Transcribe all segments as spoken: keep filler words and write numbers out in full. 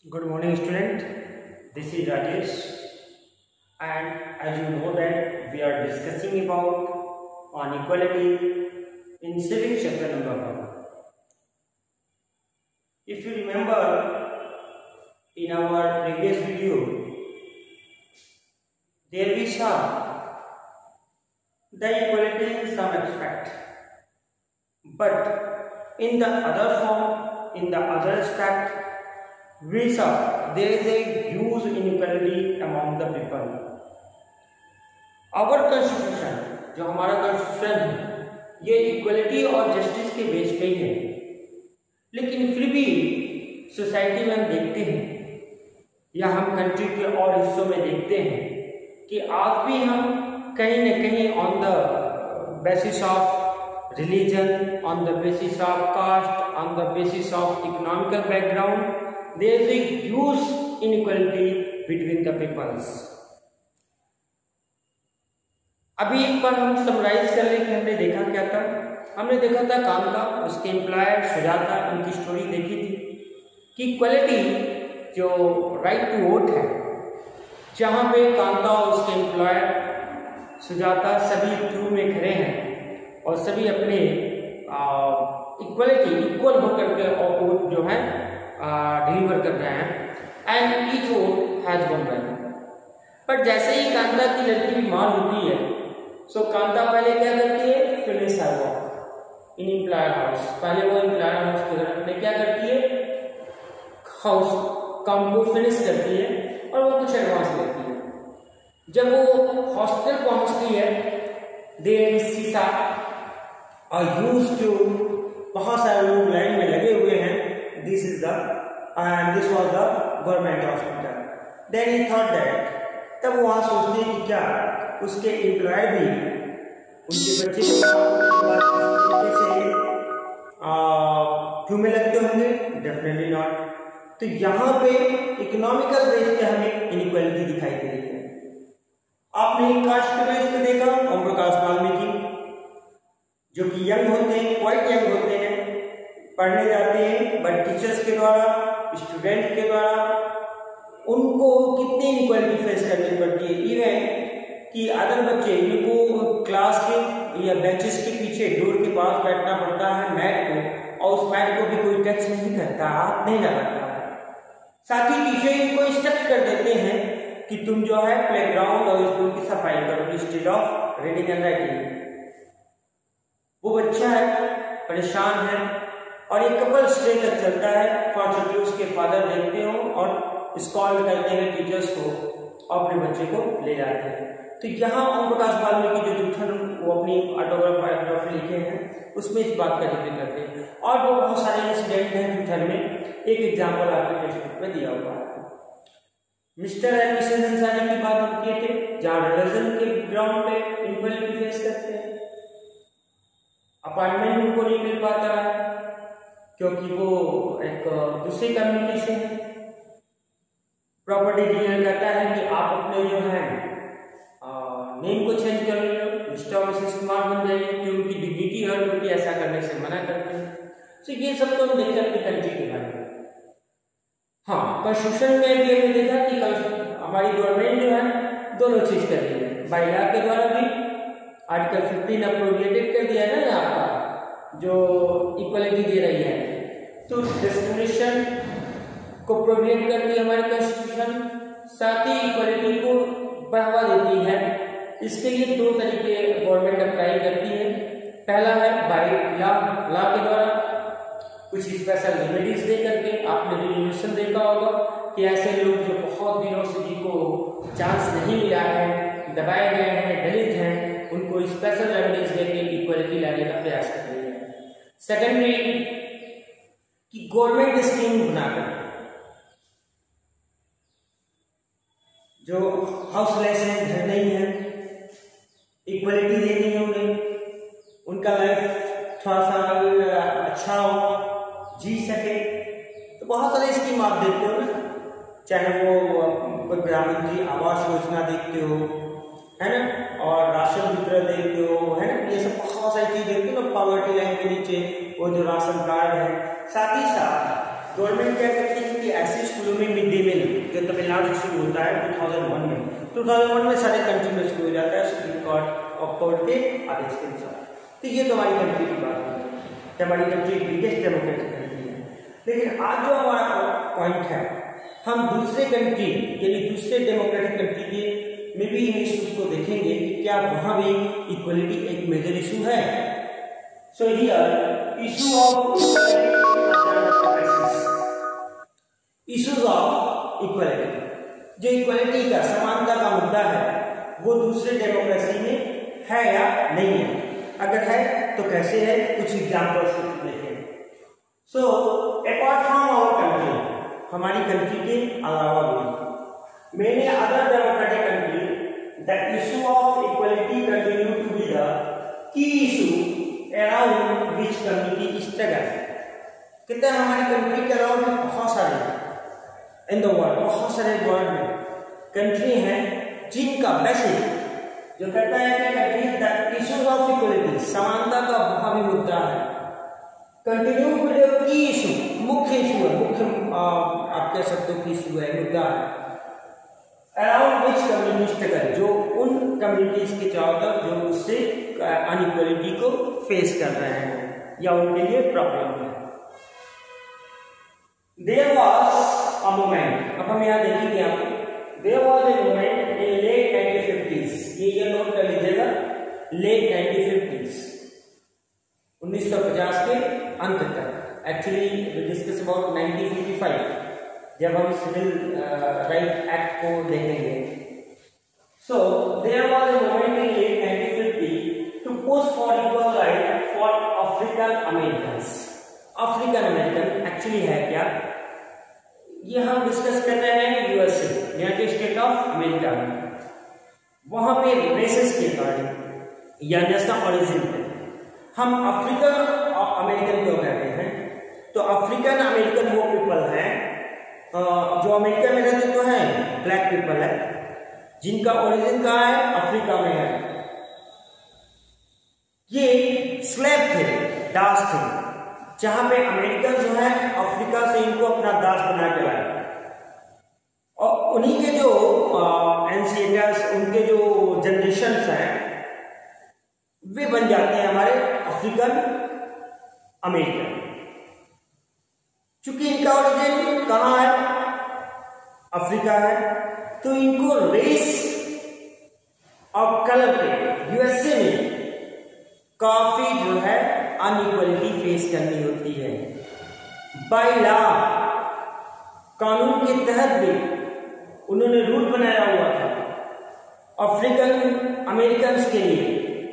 Good morning, student. This is Rajesh, and as you know that we are discussing about on equality in civic chapter number one. If you remember, in our previous video, there we saw the equality in some aspect, but in the other form, in the other aspect, we saw there is a huge inequality among the people. Our constitution, जो हमारा constitution है, ये equality और justice के base पे ही है, लेकिन फिर भी सोसाइटी में हम देखते हैं या हम कंट्री के और हिस्सों में देखते हैं कि आज भी हम कहीं न कहीं on the basis of religion, on the basis of caste, on the basis of economical background, there is a huge inequality between the peoples. अभी एक बार हम समराइज कर लें कि हमने देखा क्या था। हमने देखा था कांता, उसके एम्प्लॉयर सुजाता, उनकी स्टोरी देखी थी कि इक्वलिटी जो राइट टू वोट है, जहाँ पे कांता और उसके एम्प्लॉयर सुजाता सभी क्यू में खड़े हैं और सभी अपने इक्वलिटी इक्वल होकर के और वोट जो है डिलीवर कर रहे हैं and each vote has one value. पर जैसे ही कांता की लड़की बीमार होती है, सो कांता पहले क्या करती है, finish her work in employer house. पहले वो एम्प्लॉयर हाउस के घर में क्या करती है, हाउस काम को फिनिश करती है और वो कुछ एडवांस लेती है। जब वो हॉस्पिटल पहुंचती है, देयर सीसा और यूज्ड टू, बहुत सारे लोग लाइन में लगे हुए हैं। This is the and this was the government hospital. Then he thought that, तब वहाँ सोचते कि क्या उसके एम्प्लॉयर भी उनके बच्चे से क्यों में लगते होंगे? Definitely not. तो यहाँ पे इकोनॉमिकल बेस पे हमें इनइक्वालिटी दिखाई दे रही है। आपने कास्ट के बेस पे देखा, ओम प्रकाश वाल्मीकि जो कि यंग होते हैं, क्वाइट यंग होते हैं, पढ़ने जाते हैं, बट टीचर्स के द्वारा, स्टूडेंट के द्वारा उनको कितनी इनइक्वालिटी फेस करनी पड़ती है। इवन कि अदर बच्चे जिनको क्लास के या बेंचेस के पीछे डोर के पास बैठना पड़ता है मैट को, और उस मैट को भी कोई टच नहीं करता, हाथ नहीं लगाता है। साथ ही टीचर इनको इंस्ट्रक्ट कर देते हैं कि तुम जो है प्लेग्राउंड और स्कूल की सफाई करो instead of reading and writing. वो बच्चा है, परेशान है, और एक कपल स्टे तक चलता है। फॉर्चुनेटली उसके फादर देखते हो और स्कॉल्ड करते हैं टीचर्स को और अपने बच्चे को ले जाते हैं। तो यहाँ ओम प्रकाश वाल्मीकि जो जूठन वो अपनी ऑटोबायोग्राफी लिखे हैं उसमें इस बात का जिक्र करते हैं। और वो बहुत सारे इंसिडेंट हैं जूठन में। एक एग्जाम्पल आपके टेक्स्ट बुक में दिया हुआ है। मिस्टर एंड मिसेस अंसारी की बात हम किए थे, जहाँ रिलीजन के ग्राउंड पे इनइक्वालिटी फेस करते हैं। अपार्टमेंट उनको नहीं मिल पाता है क्योंकि वो एक दूसरी कम्युनिटी से है। प्रॉपर्टी डीलर कहता है कि आप अपने जो है नेम को चेंज कर लो, मिस्टर और मिसेस कुमार बन जाइए, कि उनकी डिग्निटी हर्ट होती है, ऐसा करने से मना करते हैं। तो ये सब तो हम देखते हैं अपनी कंट्री के बारे में। हाँ, कॉन्स्टिट्यूशन में भी हमने देखा कि हमारी गवर्नमेंट जो है दोनों चीज कर रही है। बाई लॉ के द्वारा भी आर्टिकल फिफ्टीन अप्रोविएटेड कर दिया है ना यहाँ का, जो इक्वलिटी दे रही है। तो डिस्क्रिमिनेशन को प्रोविएट करती है हमारी कॉन्स्टिट्यूशन, साथ ही इक्वलिटी को बढ़ावा देती है। इसके लिए दो तरीके गवर्नमेंट अप्लाई करती है। पहला है बाय लॉ, लॉ के द्वारा कुछ स्पेशल रेमेडीज दे करके। आपने रिजोल्यूशन देखा होगा कि ऐसे लोग जो बहुत दिनों से जिनको चांस नहीं मिला है, दबाए गए हैं, दलित हैं, उनको स्पेशल रेमेडीज देके इक्वलिटी लाने का प्रयास कर रही है। सेकेंडली कि गवर्नमेंट स्कीम बनाकर जो हाउसलेस हैं, घर नहीं है, इक्वलिटी देनी है उन्हें, उनका लाइफ थोड़ा सा अच्छा हो, जी सके। तो बहुत सारे स्कीम आप देखते हो ना, चाहे वो कोई प्रधानमंत्री आवास योजना देखते हो, है ना, और राशन वितरण देखते हो, है ना, ये सब बहुत सारी चीज देखते हो ना। पॉवर्टी लाइन के नीचे वो जो राशन कार्ड है, साथ ही साथ गवर्नमेंट क्या करती है कि ऐसे स्कूलों में मिड डे मील जो तमिलनाडु से शुरू होता है दो हज़ार एक में, दो हज़ार एक में सारे कंट्री में शुरू हो जाता है सुप्रीम कोर्ट ऑफ कोर्ट के आदेश के अनुसार। तो ये तो हमारी कंट्री की बात है कि हमारी कंट्री बिगेस्ट डेमोक्रेटिक कंट्री है। लेकिन आज जो हमारा पॉइंट है, हम दूसरे कंट्री यानी दूसरे डेमोक्रेटिक कंट्री के में भी इन इश्यूज को देखेंगे कि क्या वहां भी इक्वलिटी एक मेजर इशू है। So here issue of issues of equality, जो इक्वलिटी का समानता का मुद्दा है वो दूसरे डेमोक्रेसी में है या नहीं है, अगर है तो कैसे है, कुछ एग्जांपल्स देखें। So apart from our country, हमारी कंट्री के अलावा भी many other democratic country the issue of equality continue to be the key issue around which community struggle. कहते हैं हमारी कंट्री के अलावा भी बहुत सारे इन द वर्ल्ड, बहुत सारे वर्ल्ड में कंट्री हैं जिनका बेसिक जो कहता है कि country the issues of equality, समानता का वहां भी मुद्दा है, कंटिन्यू विद की इशू, मुख्य इशू है, मुख्य आप कह सकते हो कि इशू है, मुद्दा है अराउंड विच कम्युनिटी स्ट्रगल, जो उन कम्युनिटीज के चारों तरफ जो उससे अनइक्वलिटी को फेस कर रहे हैं या उनके लिए प्रॉब्लम है। देयर वाज अ मोमेंट, अब हम यहाँ देखेंगे यहाँ पे there was a moment in late nineteen fifties, ये ये नोट कर लीजिएगा, लेट नाइनटीन फिफ्टीज़, उन्नीस सौ पचास के अंत तक, actually discuss about nineteen fifty five जब हम सिविल राइट एक्ट को देखेंगे। So there was a moment in late nineteen fifty to push for equal right for African Americans. African American actually है क्या, ये हम डिस्कस कर रहे हैं USA, United State of America में। वहां पे रेसेस के अकॉर्डिंग या नेशनल ओरिजिन पे हम अफ्रीकन अमेरिकन क्यों कहते हैं, तो अफ्रीकन अमेरिकन वो पीपल हैं जो अमेरिका में रहते तो हैं, ब्लैक पीपल है जिनका ओरिजिन कहाँ है, अफ्रीका में है। ये स्लेव थे, दास थे, जहां पे अमेरिकन जो है अफ्रीका से इनको अपना दास बना के लाए, और उन्हीं के जो एंसेस्टर्स, उनके जो जनरेशन्स हैं वे बन जाते हैं हमारे अफ्रीकन अमेरिकन। चूंकि इनका ओरिजिन कहां है, अफ्रीका है, तो इनको रेस और कलर पे यूएसए में काफी जो है अनइक्वलिटी फेस करनी होती है। बाय लॉ, कानून के तहत भी उन्होंने रूल बनाया हुआ था अफ्रीकन अमेरिकन्स के लिए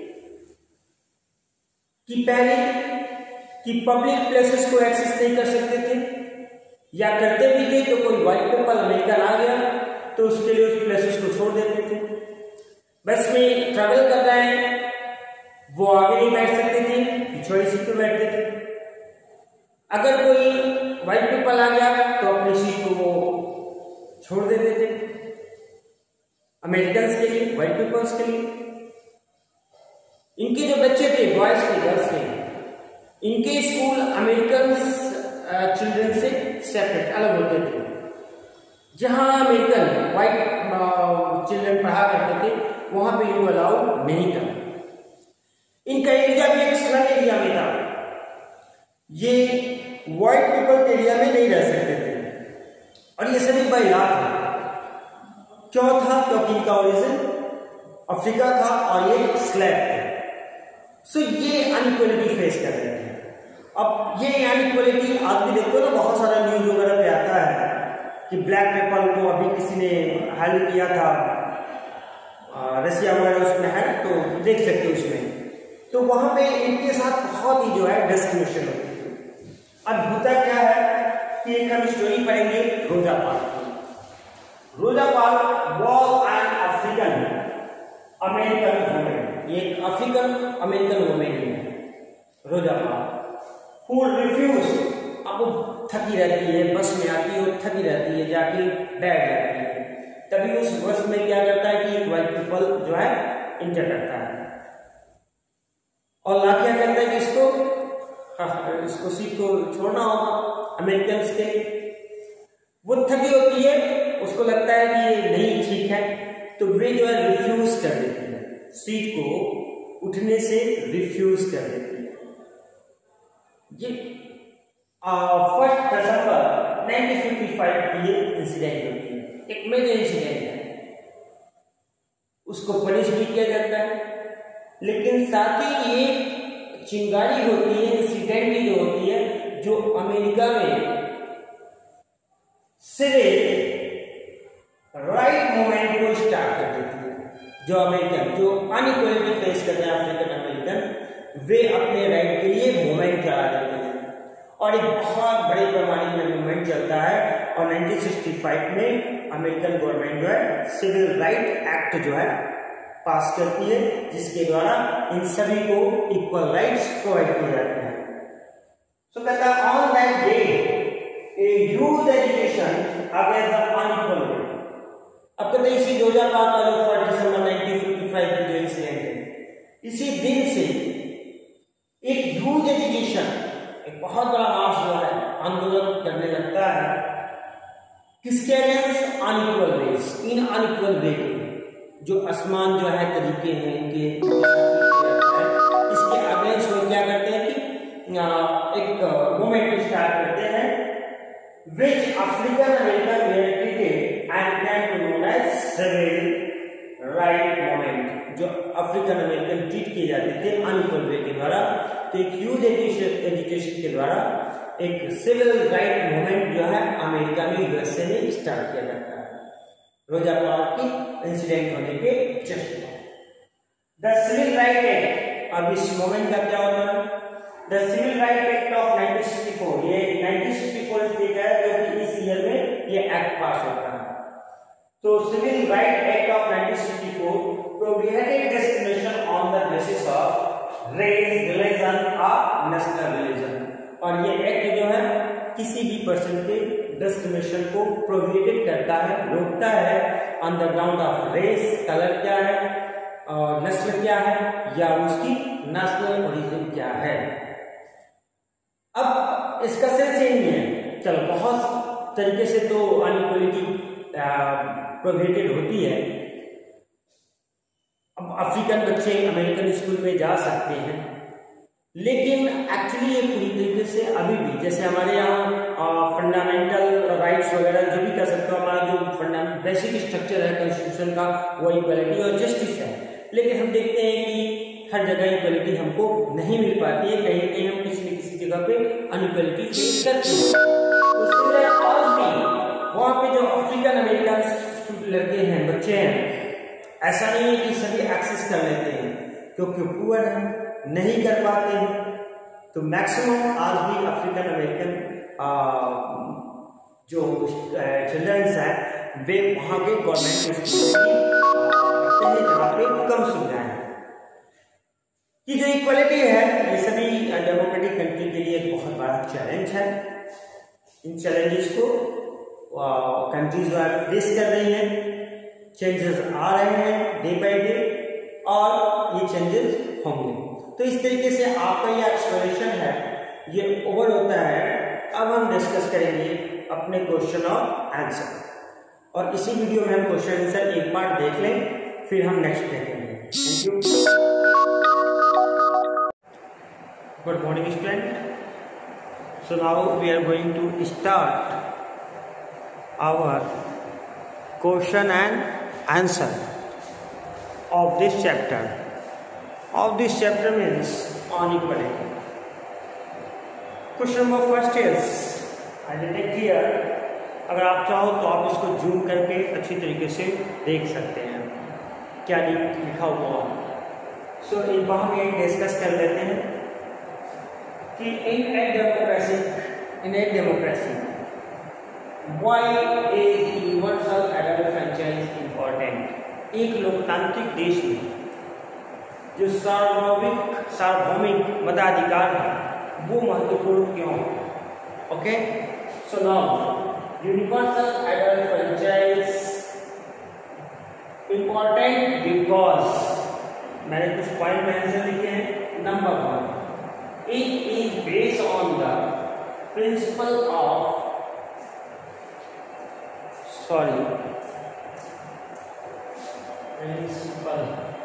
कि पहले कि पब्लिक प्लेसेस को एक्सेस नहीं कर सकते थे, या करते भी थे तो कोई व्हाइट पीपल अमेरिकन आ गया तो उसके लिए उस प्लेसेस को छोड़ देते थे। बस में ट्रैवल कर रहे हैं, वो आगे नहीं बैठ सकते थे, पिछवाड़ी सीट पर बैठते थे। अगर कोई व्हाइट पीपल आ गया तो अपनी सीट को वो छोड़ देते थे अमेरिकन्स के लिए, व्हाइट पीपल्स के लिए। इनके जो बच्चे थे, बॉयज के, गर्ल्स के, इनके स्कूल अमेरिकन चिल्ड्रन से सेपरेट, अलग होते थे। जहां अमेरिकन व्हाइट चिल्ड्रन पढ़ा करते थे वहां पे इनको अलाउ नहीं था। इनका एरिया भी एक स्लम एरिया में था, ये व्हाइट पीपल के एरिया में नहीं रह सकते थे, और ये सभी बाय लॉ था। क्यों था, क्योंकि इनका ओरिजिन अफ्रीका था और ये स्लेव थे। सो ये अनइक्वलिटी फेस कर रहे थे। अब ये अनइक्वलिटी आज भी देखते हो ना, बहुत सारा न्यूज वगैरह पे आता है कि ब्लैक पीपल को अभी किसी ने हेल्प किया था, रसिया वगैरह उसमें है, तो देख सकते हो उसमें, तो वहां पे इनके साथ बहुत ही जो है डिस्क्रिमिनेशन होती है। अब होता क्या है कि एक हम स्टोरी पढ़ेंगे रोजा पाल की। Rosa Parks was an African American women, एक अफ्रीकन अमेरिकन वुमेन है रोजा पाल, हु रिफ्यूज, अब वो थकी रहती है, बस में आती है और थकी रहती है, जाके बैठ जाती है। तभी उस बस में क्या करता है कि एक व्हाइट पीपल जो है इंटर करता है और ला क्या कहता है कि इसको इसको सीट को छोड़ना होगा अमेरिकन के लिए। वो थकी होती है, उसको लगता है कि ये नहीं ठीक है, तो वे जो है रिफ्यूज कर देती है, सीट को उठने से रिफ्यूज कर देती है। ये first December nineteen fifty five की ये इंसिडेंट होती है, एक मेजर इंसिडेंट है, उसको पनिश भी किया जाता है। लेकिन साथ ही ये चिंगारी होती है, इंसिडेंट जो होती है, जो अमेरिका में सिविल राइट मूवमेंट को स्टार्ट कर देती है। जो अमेरिकन जो अनइक्वालिटी फेस करते हैं अफ्रीकन अमेरिकन, वे अपने राइट के लिए मूवमेंट चला देते हैं और एक बहुत बड़े पैमाने में मूवमेंट चलता है। और नाइनटीन सिक्सटी फाइव में अमेरिकन गवर्नमेंट जो है सिविल राइट एक्ट जो है पास करती है, जिसके द्वारा इन सभी को इक्वल राइट्स प्रोवाइड किए जाते हैं। सो कहता है on that day a youth education against the unequal way। अब कहते हैं इसी दो हजार पांच का जो first December nineteen fifty five की जो इंसिडेंट है, इसी दिन से एक यूथ एजुकेशन, एक बहुत बड़ा मास जो है आंदोलन करने लगता है, किसके against? Unequal wage, in unequal way के जो असमान जो है तरीके हैं इनके, इसके अगेंस्ट वो क्या करते हैं कि एक मूवमेंट स्टार्ट करते हैं, which African American were treated and can be known as civil right movement। जो अफ्रीकन अमेरिकन ट्रीट किए जाते थे अनइक्वल वे के द्वारा, तो एक ह्यूज एजुकेशन के द्वारा एक सिविल राइट मूवमेंट जो है अमेरिका में, यूएसए में स्टार्ट किया जाता है रोजा पार्क की इंसिडेंट होने के just. The civil right act, अब इस मूवमेंट का क्या होता है? The civil right act of nineteen sixty four, ये नाइनटीन सिक्सटी फोर से है जो कि इस ईयर में ये एक्ट पास होता है। तो civil right act of nineteen sixty four prohibited discrimination on the basis of race, religion और नेशनल रिलीजन। और ये एक्ट जो है किसी भी पर्सन के डिस्क्रिमिनेशन को प्रोहिबिटेड करता है, रोकता है on the ground of race, colour क्या है और नस्ल क्या है या उसकी नेशनल ओरिजिन क्या है। अब इसका सेंस यही है, चलो बहुत तरीके से तो अनइक्वलिटी प्रोहिबिटेड होती है। अब अफ्रीकन बच्चे अमेरिकन स्कूल में जा सकते हैं, लेकिन एक्चुअली ये पूरी तरीके से अभी भी, जैसे हमारे यहाँ फंडामेंटल राइट्स वगैरह जो भी कर सकते हो, हमारा जो फंडामेंटल बेसिक स्ट्रक्चर है कॉन्स्टिट्यूशन का वो इक्वालिटी और जस्टिस है, लेकिन हम देखते हैं कि हर जगह इक्वालिटी हमको नहीं मिल पाती है, कहीं कहीं हम किसी न किसी जगह पे अनइक्वालिटी फेस करते हैं। उसके लिए आज भी वहाँ पे जो अफ्रीकन अमेरिकन लड़के हैं, बच्चे हैं, ऐसा नहीं है कि सभी एक्सेस कर लेते हैं, क्योंकि पुअर है, नहीं कर पाते हैं। तो मैक्सिमम आज भी अफ्रीकन अमेरिकन जो चिल्ड्रंस हैं वे वहाँ के गवर्नमेंट स्कूल में जहाँ पे कम सुविधाएं हैं। कि जो इक्वालिटी है ये सभी डेमोक्रेटिक कंट्री के लिए एक बहुत बड़ा चैलेंज है। इन चैलेंजेस को कंट्रीज जो है फेस कर रही हैं, चेंजेस आ रहे हैं डे बाय डे और ये चेंजेस होंगे। तो इस तरीके से आपका ये एक्सप्लेनेशन है ये ओवर होता है। अब हम डिस्कस करेंगे अपने क्वेश्चन और आंसर, और इसी वीडियो में हम क्वेश्चन आंसर एक बार देख लें, फिर हम नेक्स्ट देखेंगे। Thank you. Good morning student. So now we are going to start our question and answer of this chapter. Of this chapter means on equality. Question number first is, I will take here. अगर आप चाहो तो आप इसको zoom करके अच्छी तरीके से देख सकते हैं क्या लिखा हुआ। सो इन पर हम ये डिस्कस कर लेते हैं कि in a democracy in a democracy why is universal adult franchise important. एक लोकतांत्रिक देश में जो सार्वभौमिक सार्वभौमिक मताधिकार है वो महत्वपूर्ण क्यों है? Okay, so now universal adult franchise important because मैंने कुछ पॉइंट में आंसर लिखे हैं। Number one, it is based on the principle of sorry principle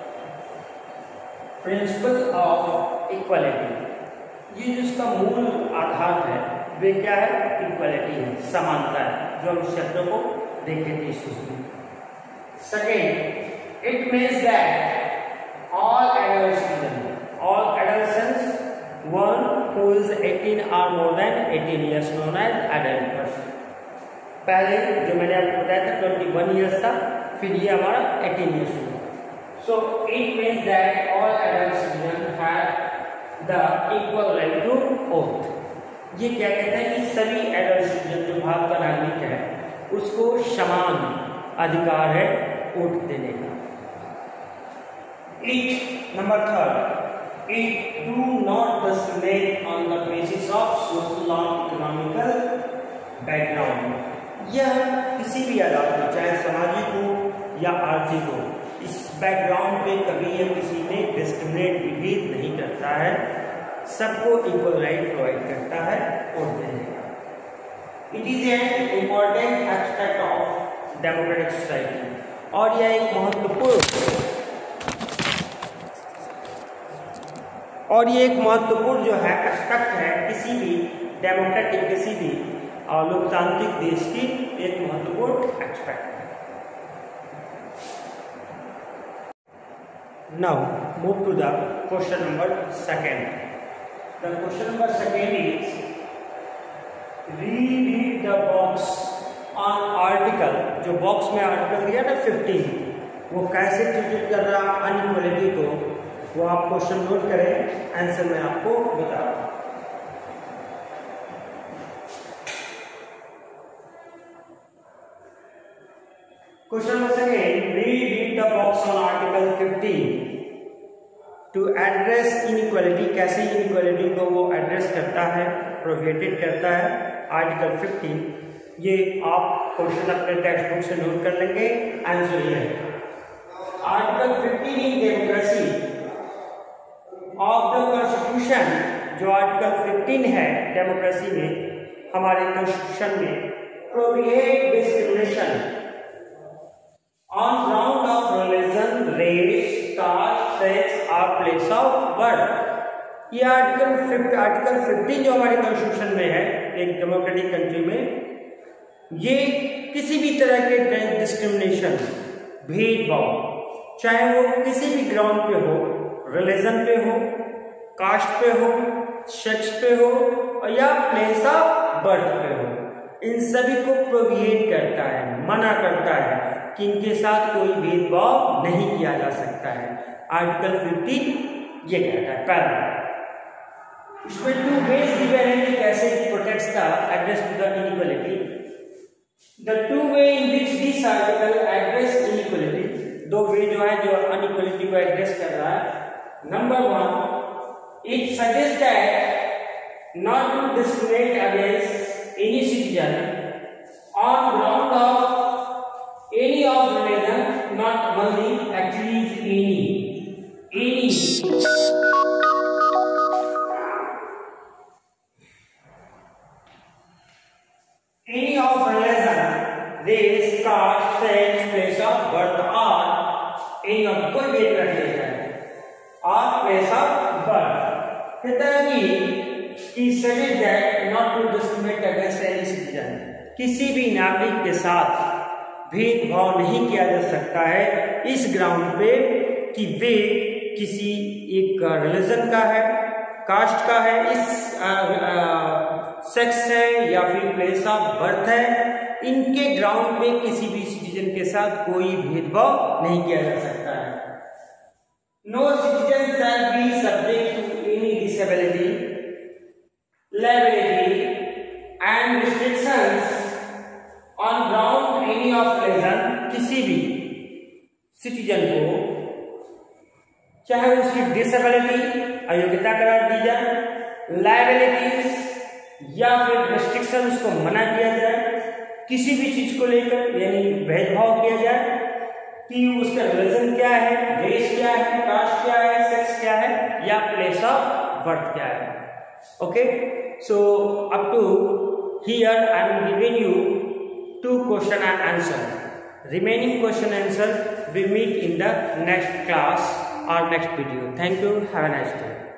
principle of equality। ये जिसका मूल आधार है वे क्या है? इक्वालिटी है, समानता है, जो हम शब्दों को देखे थे इसमें। Second, it means that all adult citizen all adult one who is eighteen or more than eighteen years known as adult person. पहले जो मैंने आपको बताया था ट्वेंटी वन ईयर्स था, फिर ये हमारा एटीन ईयर्स हुआ। So it means that all adult citizen have the equal right to vote. ये क्या कहता है कि सभी एडल्ट सिटीजन जो भारत का नागरिक है उसको समान अधिकार है वोट देने का। It number third, it do not discriminate on the basis of social और इकोनॉमिकल बैकग्राउंड। यह किसी भी आधार पर, चाहे सामाजिक हो या आर्थिक हो, इस बैकग्राउंड पे कभी यह किसी ने डिस्क्रिमिनेट विभेद नहीं करता है, सबको इक्वल राइट प्रोवाइड करता है वोट देने का। It is an important aspect of democratic society, और यह एक महत्वपूर्ण और ये एक महत्वपूर्ण जो है एस्पेक्ट है किसी भी डेमोक्रेटिक किसी भी लोकतांत्रिक देश की एक महत्वपूर्ण एस्पेक्ट है। Now move to the question number second. The question number second is reread the box on article। जो बॉक्स में आर्टिकल दिया ना फिफ्टीन, वो कैसे ट्रीट कर रहा अनइक्वालिटी को, वो आप क्वेश्चन नोट करें, आंसर मैं आपको बता रहा हूं। Question number second, read the box on article fifteen to address inequality. कैसे इनइक्वालिटी को वो एड्रेस करता है, प्रोहिबिटेड करता है आर्टिकल फिफ्टीन। ये आप क्वेश्चन अपने टेक्स्ट बुक से नोट कर लेंगे। आंसर ये है article fifteen in democracy of the constitution. जो आर्टिकल फिफ्टीन है डेमोक्रेसी में, हमारे कॉन्स्टिट्यूशन में, prohibit discrimination on ground of religion, race, caste, sex or place of birth। ये आर्टिकल फिफ्ट आर्टिकल फिफ्टीन जो हमारे कॉन्स्टिट्यूशन में है एक डेमोक्रेटिक कंट्री में, ये किसी भी तरह के डिस्क्रिमिनेशन, भेदभाव, चाहे वो किसी भी ग्राउंड पे हो, रिलीजन पे हो, कास्ट पे हो, सेक्स पे हो या प्लेस ऑफ बर्थ पे हो, इन सभी को प्रोहिबिट करता है, मना करता है कि इनके साथ कोई भेदभाव नहीं किया जा सकता है। आर्टिकल फिफ्टीन ये कहता है। पहला, इसमें टू वेज गिवन है कि कैसे protects the address to the inequality. The two way in which this article address inequality, दो वे जो है जो अनइक्वालिटी को एड्रेस कर रहा है। Number one, it suggest that not to discriminate against any citizen on ground of any of religion, not only, actually is any any any of religion, race, caste, sex, place of birth or any of कोई भी एक रख लेता है और place of birth। कहता है कि कि suggest that not to discriminate against any citizen, किसी भी नागरिक के साथ भेदभाव नहीं किया जा सकता है इस ग्राउंड पे कि वे किसी एक रिलीजन का है, कास्ट का है, इस आ, आ, सेक्स है या फिर प्लेस ऑफ बर्थ है, इनके ग्राउंड पे किसी भी सिटीजन के साथ कोई भेदभाव नहीं किया जा सकता है। No citizen shall be subject to any disability, liability and restrictions on ground any of religion. किसी भी सिटीजन को चाहे उसकी डिसेबिलिटी अयोग्यता करार दी जाए, लायबिलिटीज या फिर रेस्ट्रिक्शन उसको मना किया जाए, किसी भी चीज को लेकर यानी भेदभाव किया जाए कि उसका रिलीजन क्या है, रेस क्या है, कास्ट क्या है, सेक्स क्या है या प्लेस ऑफ बर्थ क्या है, Okay, so up to here I am giving you two question and answer. Remaining question answer we meet in the next class or next video. Thank you. Have a nice day.